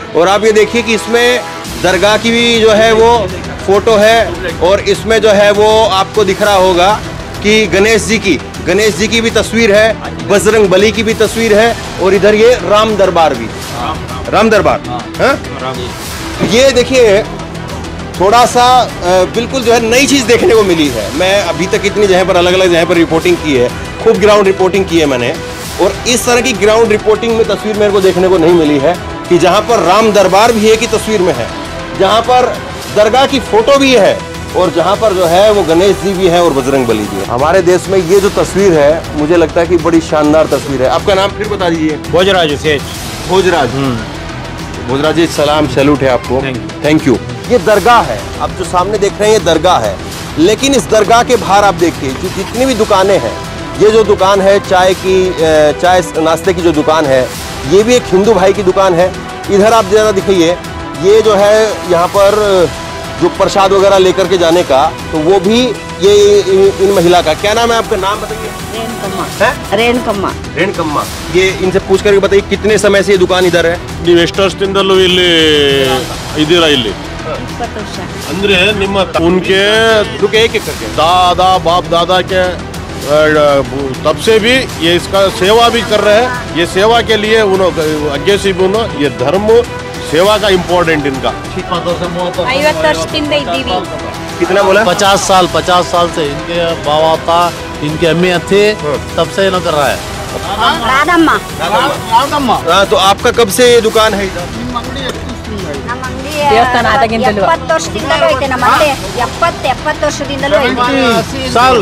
और आप ये देखिए कि इसमें दरगाह की भी जो है वो फोटो है और इसमें जो है वो आपको दिख रहा होगा कि गणेश जी की भी तस्वीर है, बजरंग बली की भी तस्वीर है और इधर ये राम दरबार भी, राम दरबार है। ये देखिए थोड़ा सा बिल्कुल जो है नई चीज़ देखने को मिली है। मैं अभी तक इतनी जगह पर अलग अलग जगह पर रिपोर्टिंग की है, खूब ग्राउंड रिपोर्टिंग की है मैंने, और इस तरह की ग्राउंड रिपोर्टिंग में तस्वीर मेरे को देखने को नहीं मिली है कि जहाँ पर राम दरबार भी एक ही तस्वीर में है, जहाँ पर दरगाह की फोटो भी है और जहाँ पर जो है वो गणेश जी भी है और बजरंग बली भी है। हमारे देश में ये जो तस्वीर है मुझे लगता है कि बड़ी शानदार तस्वीर है। आपका नाम फिर बता दीजिए। भोजराज भोजराज जी, सलाम, सैल्यूट है आपको, थैंक यू। ये दरगाह है, आप जो सामने देख रहे हैं ये दरगाह है, लेकिन इस दरगाह के बाहर आप देखिए जो जितनी भी दुकानें हैं, ये जो दुकान है चाय नाश्ते की जो दुकान है, ये भी एक हिंदू भाई की दुकान है। इधर आप जरा दिखाइए, ये जो है यहाँ पर जो प्रसाद वगैरह लेकर के जाने का, तो वो भी ये इन महिला का, क्या नाम है आपका, नाम बताइए। रेणकम्मा। ये इनसे पूछ करके बताइए कितने समय से ये दुकान इधर है? उनके एक एक करके दादा बाप दादा के तब से भी ये इसका सेवा भी कर रहे हैं। ये सेवा के लिए आगे से भी ये धर्म सेवा का इम्पोर्टेंट इनका। कितना बोला? 50 साल से इनके बाबा था, इनके अम्मी थे, तब से इन्होंने कर रहा है। हाँ, तो आपका कब से ये दुकान है इधर? साल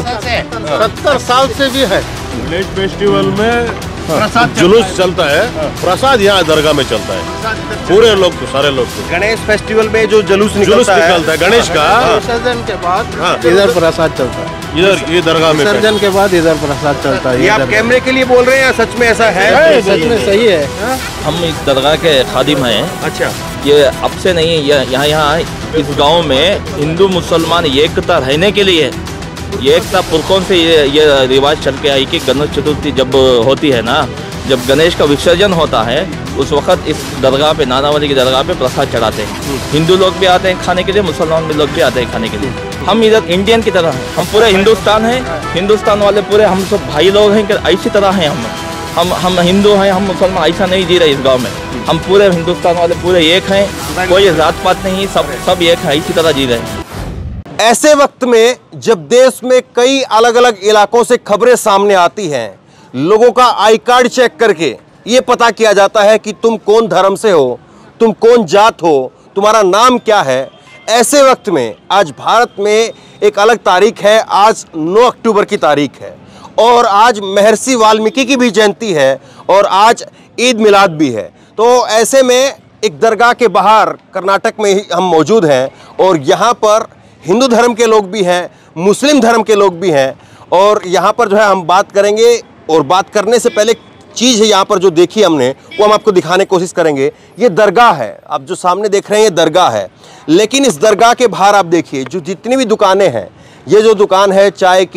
70 साल से भी है। विलेज फेस्टिवल में जुलूस चलता है, प्रसाद यहाँ दरगाह में चलता है, पूरे लोग को, सारे लोग को। गणेश फेस्टिवल में जो जुलूस निकलता है गणेश का, विसर्जन के बाद इधर प्रसाद चलता है, इधर ये दरगाह में विसर्जन के बाद इधर प्रसाद चलता है। ये आप कैमरे के लिए बोल रहे हैं या सच में ऐसा है? सच में सही है। हम इस दरगाह के खादिम हैं। अच्छा, ये अब से नहीं है, यहाँ इस गांव में हिंदू मुसलमान एकता रहने के लिए, ये एकता पुरखों से ये रिवाज चल के आई कि गणेश चतुर्थी जब होती है ना, जब गणेश का विसर्जन होता है उस वक्त इस दरगाह पे, नानावली की दरगाह पे प्रसाद चढ़ाते हैं। हिंदू लोग भी आते हैं खाने के लिए, मुसलमान लोग भी आते हैं खाने के लिए। हम इधर इंडियन की तरह हैं, हम पूरे हिंदुस्तान हैं, हिंदुस्तान वाले पूरे हम सब भाई लोग हैं कि ऐसी तरह हैं। हम हिंदू हैं, हम मुसलमान ऐसा नहीं जी रहे इस गाँव में। हम पूरे हिंदुस्तान वाले पूरे एक हैं, कोई जात पात नहीं, सब एक है, इसी तरह जी रहे हैं। ऐसे वक्त में जब देश में कई अलग अलग इलाकों से खबरें सामने आती हैं, लोगों का आई कार्ड चेक करके ये पता किया जाता है कि तुम कौन धर्म से हो, तुम कौन जात हो, तुम्हारा नाम क्या है। ऐसे वक्त में आज भारत में एक अलग तारीख है, आज 9 अक्टूबर की तारीख है और आज महर्षि वाल्मीकि की भी जयंती है और आज ईद मिलाद भी है। तो ऐसे में एक दरगाह के बाहर कर्नाटक में ही हम मौजूद हैं और यहाँ पर हिंदू धर्म के लोग भी हैं, मुस्लिम धर्म के लोग भी हैं और यहाँ पर जो है हम बात करेंगे। और बात करने से पहले चीज़ है यहाँ पर जो देखी हमने वो हम आपको दिखाने की कोशिश करेंगे। ये दरगाह है, आप जो सामने देख रहे हैं ये दरगाह है, लेकिन इस दरगाह के बाहर आप देखिए जो जितनी भी दुकानें हैं, ये जो दुकान है चाय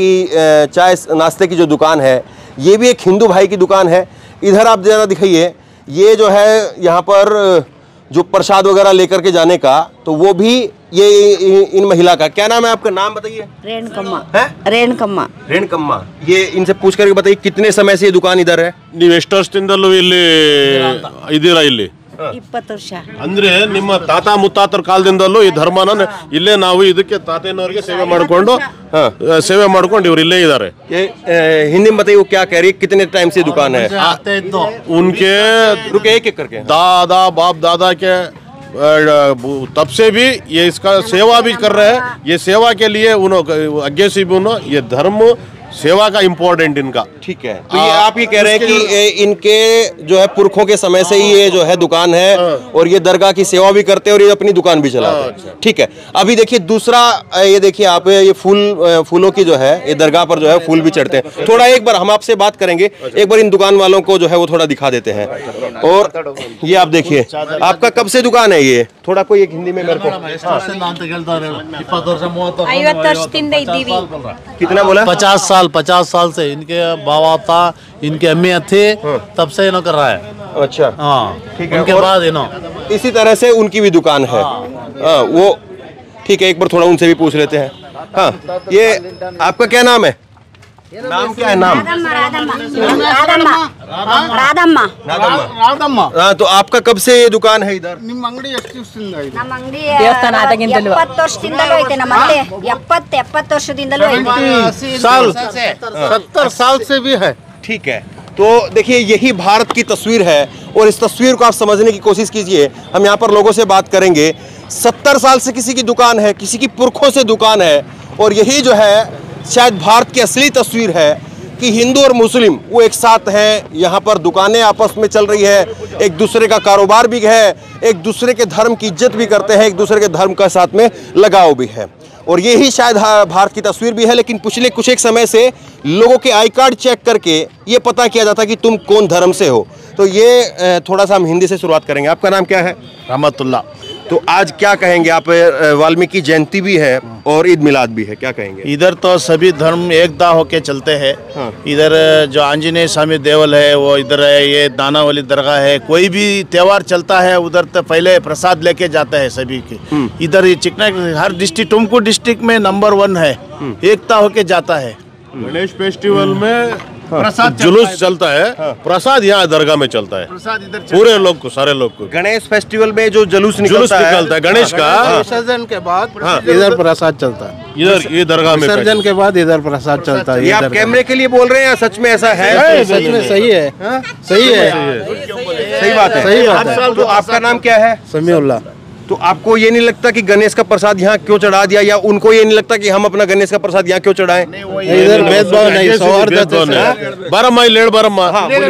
नाश्ते की जो दुकान है, ये भी एक हिंदू भाई की दुकान है। इधर आप जरा दिखाइए, ये जो है यहाँ पर जो प्रसाद वगैरह लेकर के जाने का, तो वो भी ये इन महिला का, क्या नाम है आपका, नाम बताइए। रेणकम्मा। ये इनसे पूछ करके बताइए कितने समय से ये दुकान इधर है? ಅಂದ್ರೆ ನಿಮ್ಮ ತಾತ ಮುತ್ತಾತರ ಕಾಲದಿಂದಲೂ ಈ ಧರ್ಮನ ಇಲ್ಲೇ ನಾವು ಇದಕ್ಕೆ ತಾತನವರಿಗೆ ಸೇವೆ ಮಾಡ್ಕೊಂಡು ಇವರು ಇಲ್ಲೇ ಇದ್ದಾರೆ। हिंदी में बताइए वो क्या कह रही है, कितने टाइम से दुकान है? उनके रुके एक एक करके दादा बाप दादा के तब से भी ये इसका सेवा भी कर रहे हैं। ये सेवा के लिए आगे से भी ये धर्म सेवा का इम्पोर्टेंट इनका। ठीक है, तो ये आप ये कह रहे हैं कि इनके जो है पुरखों के समय से ही ये जो है दुकान है और ये दरगाह की सेवा भी करते हैं और ये अपनी दुकान भी चलाते हैं। ठीक है, अभी देखिए दूसरा, ये देखिए आप, ये फूलों की जो है ये दरगाह पर जो है फूल भी चढ़ते हैं। थोड़ा एक बार हम आपसे बात करेंगे, एक बार इन दुकान वालों को जो है वो थोड़ा दिखा देते हैं। और ये आप देखिए, आपका कब से दुकान है ये? थोड़ा कोई एक हिंदी में मेरे को, कितना बोला? 50 साल से इनके बाबा था, इनके अम्मी थे, तब से इन्हों कर रहा है। अच्छा, हाँ, ठीक है। उनके और बाद इन्हों इसी तरह से उनकी भी दुकान है। हाँ, वो ठीक है, एक बार थोड़ा उनसे भी पूछ लेते हैं। हाँ, ये आपका क्या नाम है? नाम क्या है? नाम ರಾಧಮ್ಮ. हाँ, तो आपका कब से ये दुकान है इधर? ನಿಮ್ಮ ಅಂಗಡಿ ಎಷ್ಟು ದಿವಸದಿಂದ ಇದೆ? ನಮ್ಮ ಅಂಗಡಿ 70 ವರ್ಷದಿಂದಲೂ ಐತೆ. ನಮ್ಮ ಅತ್ತೆ 70 ವರ್ಷದಿಂದಲೂ ಐತೆ. 70 साल से भी है। ठीक है, तो देखिए यही भारत की तस्वीर है और इस तस्वीर को आप समझने की कोशिश कीजिए। हम यहाँ पर लोगों से बात करेंगे। 70 साल से किसी की दुकान है, किसी की पुरखों से दुकान है, और यही जो है शायद भारत की असली तस्वीर है कि हिंदू और मुस्लिम वो एक साथ हैं। यहाँ पर दुकानें आपस में चल रही है, एक दूसरे का कारोबार भी है, एक दूसरे के धर्म की इज्जत भी करते हैं, एक दूसरे के धर्म का साथ में लगाव भी है, और यही शायद भारत की तस्वीर भी है। लेकिन पिछले कुछ एक समय से लोगों के आई कार्ड चेक करके ये पता किया जाता है कि तुम कौन धर्म से हो। तो ये थोड़ा सा हम हिंदी से शुरुआत करेंगे। आपका नाम क्या है? रहमतुल्लाह। तो आज क्या कहेंगे आप? वाल्मीकि जयंती भी है और ईद मिलाद भी है, क्या कहेंगे? इधर तो सभी धर्म एकता होके चलते हैं। हाँ। इधर जो आंजनेय स्वामी देवल है वो इधर है, ये दानावली दरगाह है। कोई भी त्योहार चलता है उधर तो पहले प्रसाद लेके जाता है सभी के। इधर ये चिकना हर डिस्ट्रिक्ट, तुमको डिस्ट्रिक्ट में नंबर 1 है, एकता होके जाता है। गणेश फेस्टिवल में प्रसाद जुलूस चलता है, प्रसाद यहाँ दरगाह में चलता है। प्रसाद इधर पूरे लोग को, सारे लोग को गणेश फेस्टिवल में जो जुलूस जुलूस निकलता निकलता है गणेश का, विसर्जन के बाद इधर प्रसाद चलता है। इधर ये दरगाह में विसर्जन के बाद इधर प्रसाद चलता है। ये आप कैमरे के लिए बोल रहे हैं या सच में ऐसा है? सच में सही है, सही है, सही बात है। सही बात है। तो आपका नाम क्या है? समीउल्लाह। तो आपको ये नहीं लगता कि गणेश का प्रसाद यहाँ क्यों चढ़ा दिया, या उनको ये नहीं लगता कि हम अपना गणेश का प्रसाद यहाँ क्यों चढ़ाएं? इधर भेदभाव नहीं, सौहार्द से। बारह लेड़ बारह।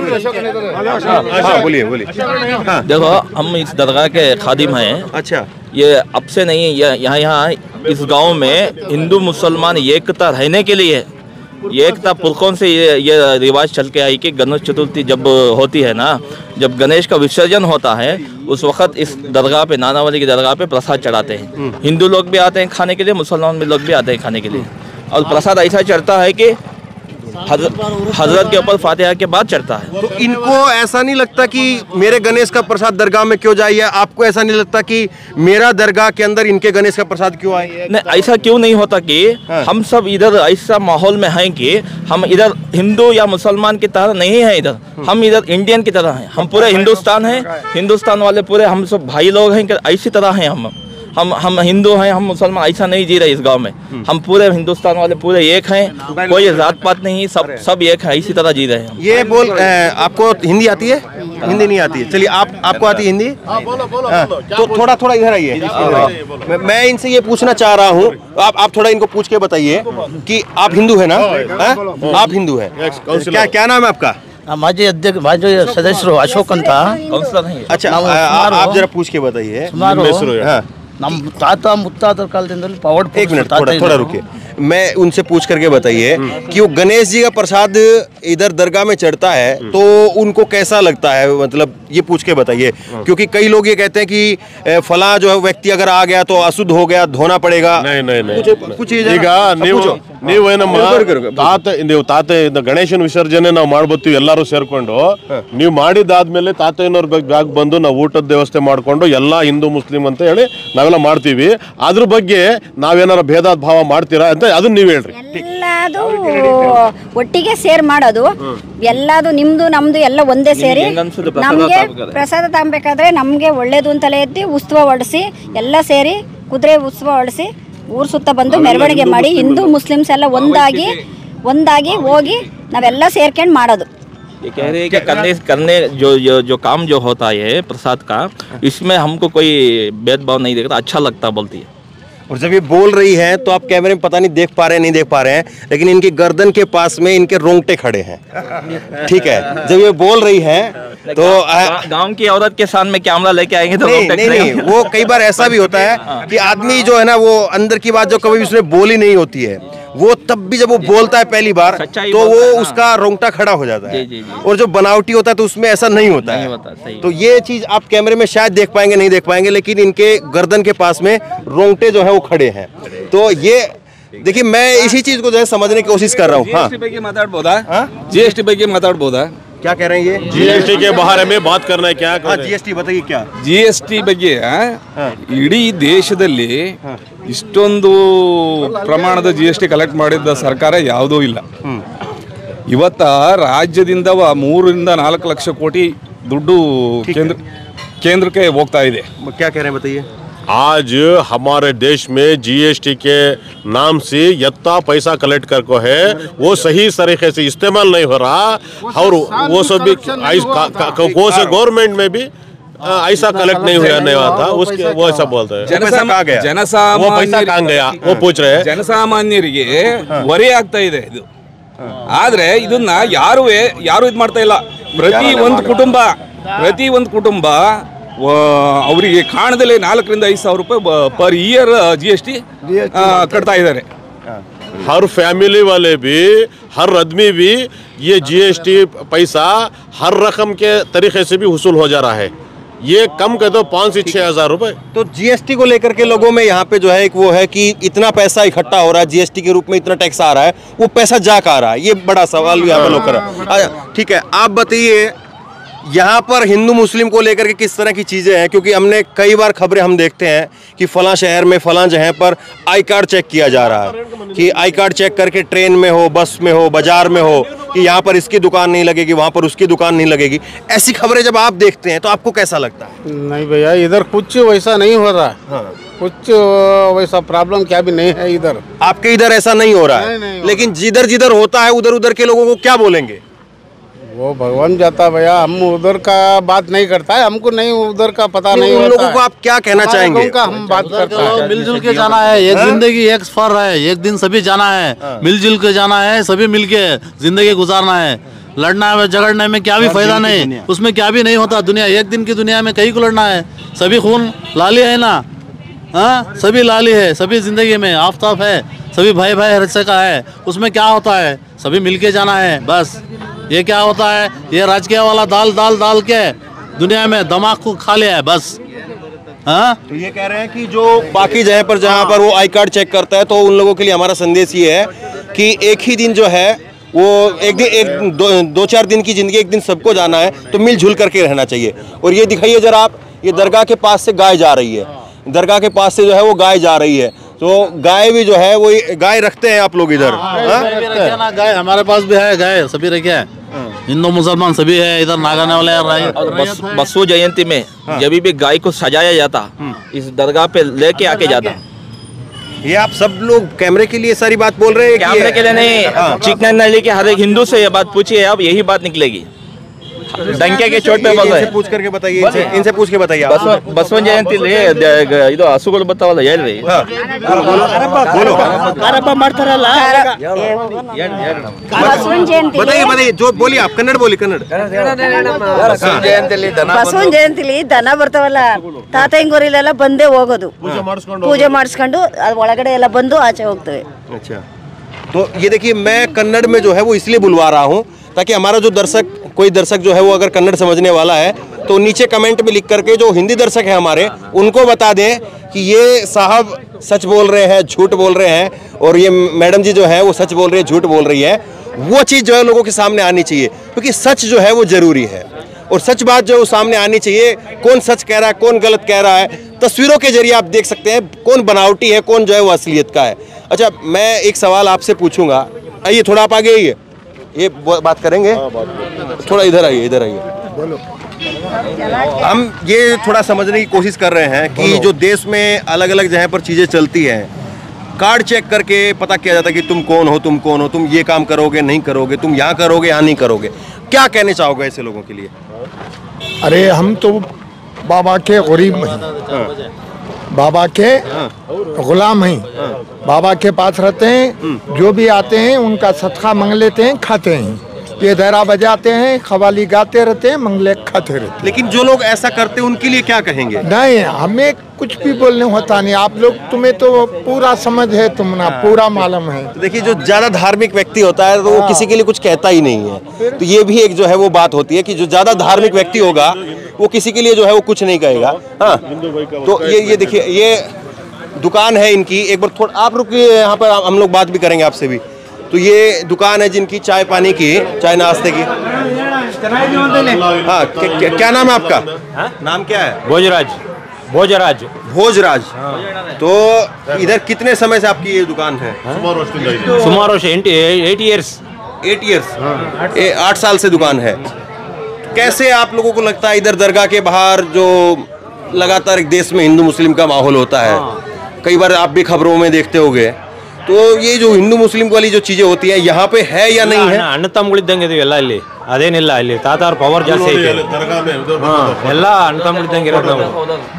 हाँ, बोलिए बोलिए। हाँ, देखो, हम इस दरगाह के खादिम हैं। अच्छा, ये अब से नहीं है, यहाँ इस गांव में हिंदू मुसलमान एकता रहने के लिए, ये एकता पुरखों से ये रिवाज चल के आई कि गणेश चतुर्थी जब होती है ना, जब गणेश का विसर्जन होता है उस वक्त इस दरगाह पे, नानावली की दरगाह पे प्रसाद चढ़ाते हैं। हिंदू लोग भी आते हैं खाने के लिए, मुसलमान भी लोग भी आते हैं खाने के लिए। और प्रसाद ऐसा चढ़ता है कि हजरत के ऊपर फातिहा के बाद चढ़ता है। तो इनको ऐसा नहीं लगता कि मेरे गणेश का प्रसाद दरगाह में क्यों जाए, या आपको ऐसा नहीं लगता कि मेरा दरगाह के अंदर इनके गणेश का प्रसाद क्यों आए? नहीं, ऐसा क्यों नहीं होता कि हम सब इधर ऐसा माहौल में हैं कि हम इधर हिंदू या मुसलमान की तरह नहीं है, इधर हम इधर इंडियन की तरह हैं। हम पूरे हिंदुस्तान हैं, हिंदुस्तान वाले पूरे हम सब भाई लोग हैं, ऐसी तरह हैं। हम हिंदू हैं, हम मुसलमान ऐसा नहीं जी रहे इस गांव में। हम पूरे हिंदुस्तान वाले पूरे एक हैं, कोई जात पात नहीं, सब एक है, इसी तरह जी रहे हैं। ये बोल आपको हिंदी आती है? हिंदी नहीं आती है। चलिए, आपको आती है हिंदी? तो थोड़ा इधर आइए। मैं इनसे ये पूछना चाह रहा हूँ, आप थोड़ा इनको पूछ के बताइए कि आप हिंदू है ना? आप हिंदू है? क्या नाम है आपका? माजी अध्यक्ष, माजी सदस्य अशोक ಅಂತ काउंसलर नहीं है। अच्छा, आप जरा पूछ के बताइए। ನಮ್ಮ ತಾತ ಮುತ್ತಾತರ ಕಾಲದಿಂದಲೂ ಪವರ್ಡ್ एक मिनट, थोड़ा रुकिए। मैं उनसे पूछ करके बताइए कि वो गणेश जी का प्रसाद इधर दरगाह में चढ़ता है तो उनको कैसा लगता है, मतलब ये पूछ के बताइए। क्योंकि कई लोग ये कहते हैं कि फला जो है व्यक्ति अगर आ गया तो अशुद्ध हो गया, धोना पड़ेगा। नहीं कुछ ಈಗ ನೀವೇನಮ್ಮ ನೀವು ತಾತ ಗಣೇಶನ ವಿಸರ್ಜನೆ ನಾವು ಮಾಡ್ಬತ್ತೀವಿ ಎಲ್ಲಾರು ಸೇರ್ಕೊಂಡು, ನೀವು ಮಾಡಿದಾದ್ಮೇಲೆ ತಾತಯ್ಯನವ್ರ ಬ್ಯಾಗ್ ಬಂದು ನಾವು ಊಟದ ವ್ಯವಸ್ಥೆ ಮಾಡ್ಕೊಂಡು ಎಲ್ಲಾ ಹಿಂದೂ ಮುಸ್ಲಿಂ ಅಂತ ಹೇಳಿ ನಾವೆಲ್ಲ ಮಾಡ್ತೀವಿ. ಅದ್ರ ಬಗ್ಗೆ ನಾವೇನಾರ ಭೇದ ಭಾವ ಮಾಡ್ತೀರಾ ಅಂತ ಅದನ್ನ ನೀವು ಹೇಳ್ರಿ. ಎಲ್ಲಾದು ಒಟ್ಟಿಗೆ ಸೇರ್ ಮಾಡೋದು, ಎಲ್ಲಾದು ನಿಮ್ದು ನಮ್ದು ಎಲ್ಲ ಒಂದೇ ಸೇರಿ ನಮ್ಗೆ ಪ್ರಸಾದ ತಗೊಬೇಕಾದ್ರೆ ನಮ್ಗೆ ಒಳ್ಳೇದು ಅಂತಲೇ ಎತ್ತಿ ಉತ್ಸವ ಹೊಡಿಸಿ ಎಲ್ಲ ಸೇರಿ ಕುದುರೆ ಉತ್ಸವ ಹೊಡಿಸಿ ಊರ್ ಸುತ್ತ ಬಂದು ಮೆರವಣಿಗೆ ಮಾಡಿ ಹಿಂದೂ ಮುಸ್ಲಿಮ್ಸ್ ಎಲ್ಲ ಒಂದಾಗಿ ಹೋಗಿ ನಾವೆಲ್ಲ ಸೇರ್ಕೊಂಡು ಮಾಡೋದು। ये कह रहे हैं कि करने जो काम जो होता है प्रसाद का, इसमें हमको कोई भेदभाव नहीं देखता, अच्छा लगता बोलती है। और जब ये बोल रही है तो आप कैमरे में पता नहीं देख पा रहे हैं, नहीं देख पा रहे हैं, लेकिन इनकी गर्दन के पास में इनके रोंगटे खड़े हैं। ठीक है, जब ये बोल रही है तो गांव की औरत के सामने में कैमरा लेके आएंगे तो नहीं, वो कई बार ऐसा भी होता है कि आदमी जो है ना वो अंदर की बात जो कभी उसने बोली नहीं होती है, वो तब भी जब वो बोलता है पहली बार तो वो उसका रोंगटा खड़ा हो जाता है। और जो बनावटी होता है तो उसमें ऐसा नहीं होता है। तो ये चीज आप कैमरे में शायद देख पाएंगे, नहीं देख पाएंगे, लेकिन इनके गर्दन के पास में रोंगटे जो है वो खड़े हैं। तो ये देखिए मैं इसी चीज को जो है समझने की कोशिश कर रहा हूँ। हाँ ಬಗ್ಗೆ ಮಾತಾಡಬಹುದಾ? GST ಬಗ್ಗೆ ಮಾತಾಡಬಹುದಾ? क्या कह रहे हैं ये? जीएसटी के बारे में बात करना है क्या? हाँ जीएसटी बताइए क्या? GST ಬಗ್ಗೆ ಇಡೀ ದೇಶದಲ್ಲಿ ಇಷ್ಟೊಂದು ಪ್ರಮಾಣದ GST ಕಲೆಕ್ಟ್ ಮಾಡಿದ ಸರ್ಕಾರ ಯಾವುದೂ ಇಲ್ಲ. ಇವತ್ತ ರಾಜ್ಯದಿಂದ 3 ರಿಂದ 4 ಲಕ್ಷ ಕೋಟಿ ದುಡ್ಡು ಕೇಂದ್ರಕ್ಕೆ ಹೋಗ್ತಾ ಇದೆ. क्या कह रहे हैं बताइए? आज हमारे देश में जीएसटी के नाम से इतना पैसा कलेक्ट कर को है वो सही तरीके से इस्तेमाल नहीं हो रहा और वो सब भी गवर्नमेंट में भी ऐसा कलेक्ट नहीं हुआ था उसके वो ऐसा बोलते हैं वो पैसा कहाँ गया वो पूछ रहे हैं. ಜನಸಾಮಾನ್ಯರಿಗೆ ಹೊರೆ ಆಗ್ತಾ ಇದೆ ಇದು. ಆದ್ರೆ ಇದನ್ನ ಯಾರು ಇದು ಮಾಡ್ತಾ ಇಲ್ಲ. ಪ್ರತಿ ಒಂದು ಕುಟುಂಬ ಅವರಿಗೆ ಕಾಣದಲ್ಲೇ 4 ರಿಂದ 5 ಸಾವಿರ ರೂಪಾಯಿ पर ईयर GST कटता इधर. हर फैमिली वाले भी हर आदमी भी ये जीएसटी पैसा हर रकम के तरीके से भी वसूल हो जा रहा है. ये कम कर दो 5 से 6 हजार रुपए. तो जीएसटी को लेकर के लोगों में यहाँ पे जो है एक वो है कि इतना पैसा इकट्ठा हो रहा है, जीएसटी के रूप में इतना टैक्स आ रहा है, वो पैसा जा कहाँ रहा है, ये बड़ा सवाल यहाँ पे लोग कर रहा है. ठीक है, आप बताइए यहाँ पर हिंदू मुस्लिम को लेकर के किस तरह की चीज़ें हैं, क्योंकि हमने कई बार खबरें हम देखते हैं कि फलां शहर में फलां जगह पर आई कार्ड चेक किया जा रहा है, कि आई कार्ड चेक करके ट्रेन में हो, बस में हो, बाजार में हो, कि यहाँ पर इसकी दुकान नहीं लगेगी, वहाँ पर उसकी दुकान नहीं लगेगी. ऐसी खबरें जब आप देखते हैं तो आपको कैसा लगता है? नहीं भैया, इधर कुछ वैसा नहीं हो रहा. हाँ. कुछ वैसा प्रॉब्लम क्या भी नहीं है इधर. आपके इधर ऐसा नहीं हो रहा है? नहीं, लेकिन जिधर जिधर होता है उधर उधर के लोगों को क्या बोलेंगे? वो भगवान जाता भैया, हम उधर का बात नहीं करता है, हमको नहीं उधर का पता नहीं उन लोगों को आप क्या कहना चाहेंगे? का हम बात करते हैं मिलजुल के जाना है. एक जिंदगी एक सफर है, एक दिन सभी जाना है. मिलजुल के जाना है, सभी मिलके जिंदगी गुजारना है. लड़ना है झगड़ने में क्या भी फायदा नहीं, उसमें क्या भी नहीं होता. दुनिया एक दिन की दुनिया में कहीं को लड़ना है. सभी खून लाली है ना. हाँ, सभी लाली है, सभी जिंदगी में आफ्ताब है, सभी भाई भाई रस्से का है. उसमें क्या होता है, सभी मिलके जाना है बस. ये क्या होता है, ये राजकीय वाला दाल के दुनिया में दिमाग को खा लिया है बस. हाँ, तो ये कह रहे हैं कि जो बाकी जगह पर जहाँ पर वो आई कार्ड चेक करता है, तो उन लोगों के लिए हमारा संदेश ये है कि एक ही दिन जो है वो एक 2-4 दिन की जिंदगी, एक दिन सबको जाना है, तो मिलजुल करके रहना चाहिए. और ये दिखाइए जरा आप, ये दरगाह के पास से गाय जा रही है, दरगाह के पास से जो है वो गाय जा रही है. तो गाय भी जो है वो गाय रखते हैं आप लोग इधर? ना गाय हमारे पास भी है, गाय सभी रखे हैं. हिंदू मुसलमान सभी है इधर. नागाने वाले बसु जयंती में जब भी गाय को सजाया जाता, इस दरगाह पे लेके आके जाता. ये आप सब लोग कैमरे के लिए सारी बात बोल रहे हैं? कैमरे के लिए नहीं, चिकन नली के हर एक हिंदू से ये बात पूछिए आप, यही बात निकलेगी. डंके के चोट पे बोल रहे हैं. पूछ करके बताइए, इनसे पूछ के बताइए. बसवन जयंती ಇದು ಹಸುಗಳು ಬರ್ತಾವಲ್ಲ ಹೇಳ್ರಿ. बताइए जो बोलिए आप. कन्नड़ बोली. कन्नड़. ಬಸವನ ಜಯಂತಿಲಿ ದನ ಬರ್ತಾವಲ್ಲ, ತಾತಂಗೋರಿಲೆಲ್ಲ ಬಂದೇ ಹೋಗೋದು, ಪೂಜೆ ಮಾಡಿಸ್ಕೊಂಡು ಅದು ಒಳಗಡೆ ಎಲ್ಲ ಬಂದು ಆಚೆ ಹೋಗ್ತವೆ. अच्छा, तो ये देखिए मैं कन्नड़ में जो है वो इसलिए बुलवा रहा हूँ ताकि हमारा जो कोई दर्शक जो है वो अगर कन्नड़ समझने वाला है तो नीचे कमेंट में लिख करके जो हिंदी दर्शक है हमारे, उनको बता दें कि ये साहब सच बोल रहे हैं, झूठ बोल रहे हैं, और ये मैडम जी जो है वो सच बोल रही है, झूठ बोल रही है. वो चीज़ जो है लोगों के सामने आनी चाहिए, क्योंकि सच जो है वो जरूरी है, और सच बात जो है वो सामने आनी चाहिए. कौन सच कह रहा है, कौन गलत कह रहा है, तस्वीरों के जरिए आप देख सकते हैं कौन बनावटी है, कौन जो है वो असलियत का है. अच्छा, मैं एक सवाल आपसे पूछूंगा. आइए थोड़ा आप आगे आइए, ये बात करेंगे. थोड़ा इधर आइए. हम ये थोड़ा समझने की कोशिश कर रहे हैं कि जो देश में अलग अलग जगह पर चीज़ें चलती हैं, कार्ड चेक करके पता किया जाता है कि तुम कौन हो, तुम ये काम करोगे नहीं करोगे, तुम यहाँ करोगे यहाँ नहीं करोगे. क्या कहने चाहोगे ऐसे लोगों के लिए? अरे हम तो बाबा के गरीब हैं, बाबा के गुलाम हैं, बाबा के पास रहते हैं. जो भी आते हैं उनका सदका मांग लेते हैं, खाते हैं. ये दहरा बजाते हैं, खवाली गाते रहते हैं, मंगले खाते रहते हैं. लेकिन जो लोग ऐसा करते हैं उनके लिए क्या कहेंगे? नहीं, हमें कुछ भी बोलने होता नहीं. आप लोग, तुम्हें तो पूरा समझ है, तुम ना पूरा मालूम है. तो देखिए, जो ज्यादा धार्मिक व्यक्ति होता है तो वो किसी के लिए कुछ कहता ही नहीं है. तो ये भी एक जो है वो बात होती है कि जो ज्यादा धार्मिक व्यक्ति होगा वो किसी के लिए जो है वो कुछ नहीं कहेगा. हाँ, तो ये देखिए, दुकान है इनकी, एक बार थोड़ा आप रुकिए, यहाँ पर हम लोग बात भी करेंगे आपसे भी। तो ये दुकान है जिनकी चाय पानी की, चाय नाश्ते की। हाँ, क्या नाम है आपका? नाम क्या है? भोजराज। भोजराज। भोजराज। तो इधर कितने समय से आपकी ये दुकान है? सुमार 8 years। 8 years, 8 साल से दुकान है। कैसे आप लोगों को लगता है इधर दरगाह के बाहर जो लगातार एक देश में हिंदू मुस्लिम का माहौल होता है, कई बार आप भी खबरों में देखते होंगे, तो ये जो हिंदू मुस्लिम वाली जो चीजें होती हैं यहाँ पे है या नहीं है? ಅಣ್ಣ ತಮ್ಮಗಳಿದ್ದಂಗೆ ಇದೆಲ್ಲ ಇಲ್ಲಿ, ಅದೇನಿಲ್ಲ ಇಲ್ಲಿ ತಾತಾರ ಪವರ್ ಜಾಸ್ತಿ ಐತೆ, ಎಲ್ಲ ಅಣ್ಣ ತಮ್ಮಗಳಿದ್ದಂಗೆ ಇರೋದು ನಾವು।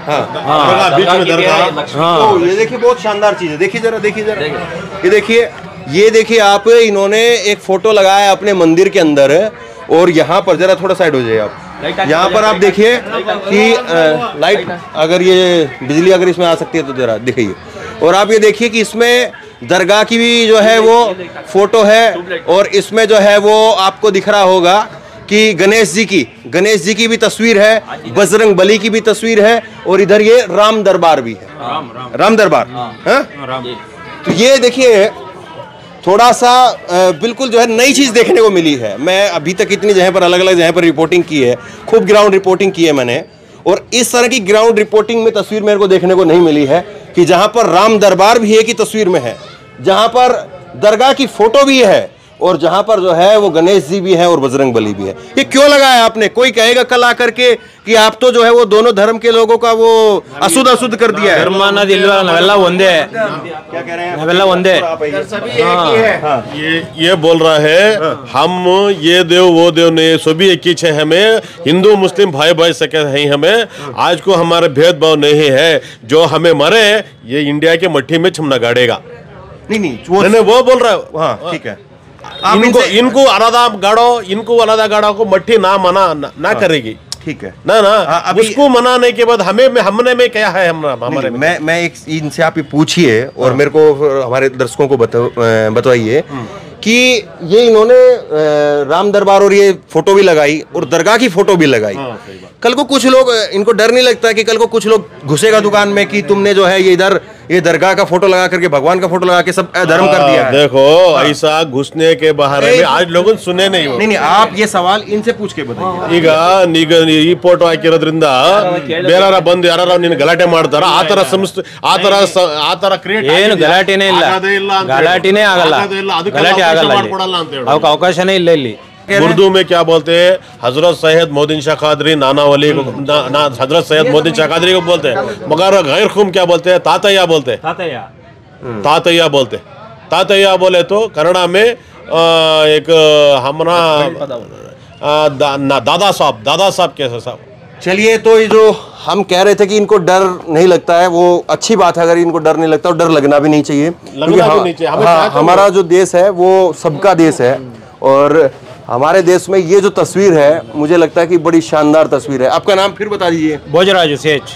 तो ये देखिए बहुत शानदार चीज है, देखिए जरा, देखिए जरा, ये देखिए आप, इन्होंने एक फोटो लगाया है अपने मंदिर के अंदर, और यहाँ पर जरा थोड़ा साइड हो जाइए आप, यहाँ पर आप देखिए कि लाइट, अगर ये बिजली अगर इसमें आ सकती है तो जरा दिखाइए, और आप ये देखिए कि इसमें दरगाह की भी जो है वो फोटो है, और इसमें जो है वो आपको दिख रहा होगा कि गणेश जी की भी तस्वीर है, बजरंग बली की भी तस्वीर है, और इधर ये राम दरबार भी है, राम दरबार। तो ये देखिए थोड़ा सा बिल्कुल जो है नई चीज़ देखने को मिली है। मैं अभी तक इतनी जगह पर, अलग अलग जगह पर रिपोर्टिंग की है, खूब ग्राउंड रिपोर्टिंग की है मैंने, और इस तरह की ग्राउंड रिपोर्टिंग में तस्वीर मेरे को देखने को नहीं मिली है कि जहां पर राम दरबार भी एक ही तस्वीर में है, जहां पर दरगाह की फोटो भी है, और जहां पर जो है वो गणेश जी भी है और बजरंग बली भी है। ये क्यों लगाया आपने? कोई कहेगा कल आकर के कि आप तो जो है वो दोनों धर्म के लोगों का वो अशुद्ध कर दिया है। ಧರ್ಮ ಅನ್ನೋದಿಲ್ವಾ, ನಾವೆಲ್ಲ ಒಂದೇ। क्या कह रहे हैं? ನಾವೆಲ್ಲ ಒಂದೇ। ये बोल रहा है हम ये देव वो देव नहीं, सभी एक ही है, हमें हिंदू मुस्लिम भाई भाई सके हैं, हमें आज को हमारे भेदभाव नहीं है, जो हमें मरे ये इंडिया के मट्टी में छमना गाड़ेगा। नहीं वो बोल रहा है। हाँ ठीक है, इनको अलग गाड़ो को मट्टी ना मना ना करेगी, ठीक है ना? उसको मनाने के बाद हमने में क्या है? हमारे मैं एक इनसे आप पूछिए, और मेरे को हमारे दर्शकों को बताइए कि ये इन्होंने राम दरबार और ये फोटो भी लगाई और दरगाह की फोटो भी लगाई, कल को कुछ लोग, इनको डर नहीं लगता कि कल को कुछ लोग घुसेगा दुकान में कि तुमने जो है ये इधर ये दरगाह का फोटो लगा करके, भगवान का फोटो लगा के सब धर्म कर दिया है? देखो ऐसा घुसने के बारे में आज लोगों सुने नहीं। आप ये सवाल इनसे पूछ के बताइए। ಈಗ ಈ ಫೋಟೋ ಹಾಕಿರೋದ್ರಿಂದ ಬೇರೆಯವರ ಬಂದು ಯಾರು ನಿನ್ನ ಗಲಾಟೆ ಮಾಡ್ತಾರ, ಆ ತರ ಕ್ರಿಯೇಟ್ ಏನು ಗಲಾಟೆನೇ ಇಲ್ಲ, ಗಲಾಟೆನೇ ಆಗಲ್ಲ, ಗಲಾಟೆ ಆಗಲ್ಲ, ಅವಕ್ಕೆ ಅವಕಾಶನೇ ಇಲ್ಲ ಇಲ್ಲಿ। उर्दू में क्या बोलते हैं? हजरत सैयद मोहद्दीन शाह कादरी नाना वली को हजरत सैयद मोहद्दीन शाह कादरी को बोलते हैं, मगर गैर खुम क्या बोलते हैं? तातैया बोलते हैं, तातैया बोलते। तातैया बोले तो कन्नड़ा में एक हमारा दादा साहब कैसे साहब। चलिए, तो ये जो हम कह रहे थे कि इनको डर नहीं लगता है, वो अच्छी बात है। अगर इनको डर नहीं लगता, और डर लगना भी नहीं चाहिए, हमारा जो देश है वो सबका देश है, और हमारे देश में ये जो तस्वीर है मुझे लगता है कि बड़ी शानदार तस्वीर है। आपका नाम फिर बता दीजिए। भोजराज।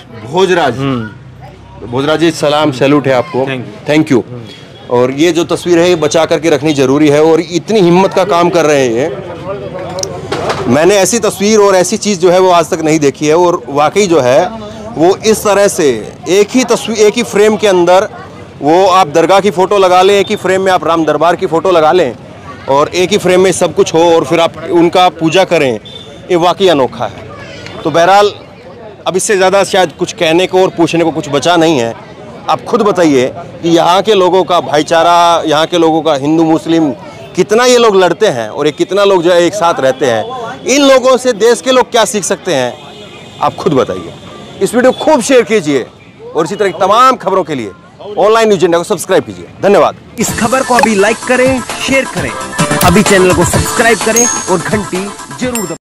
भोजराज जी, सलाम, सैल्यूट है आपको, थैंक यू। और ये जो तस्वीर है ये बचा करके रखनी जरूरी है, और इतनी हिम्मत का काम कर रहे हैं। मैंने ऐसी तस्वीर और ऐसी चीज़ जो है वो आज तक नहीं देखी है, और वाकई जो है वो इस तरह से एक ही तस्वीर, एक ही फ्रेम के अंदर वो आप दरगाह की फ़ोटो लगा लें, एक ही फ्रेम में आप राम दरबार की फ़ोटो लगा लें, और एक ही फ्रेम में सब कुछ हो, और फिर आप उनका पूजा करें, ये वाकई अनोखा है। तो बहरहाल अब इससे ज़्यादा शायद कुछ कहने को और पूछने को कुछ बचा नहीं है। आप खुद बताइए कि यहाँ के लोगों का भाईचारा, यहाँ के लोगों का हिंदू मुस्लिम कितना ये लोग लड़ते हैं, और ये कितना लोग जो है एक साथ रहते हैं। इन लोगों से देश के लोग क्या सीख सकते हैं, आप खुद बताइए। इस वीडियो को खूब शेयर कीजिए, और इसी तरह की तमाम खबरों के लिए ऑनलाइन न्यूज़ इंडिया को सब्सक्राइब कीजिए। धन्यवाद। इस खबर को अभी लाइक करें, शेयर करें, अभी चैनल को सब्सक्राइब करें और घंटी जरूर दबाएं।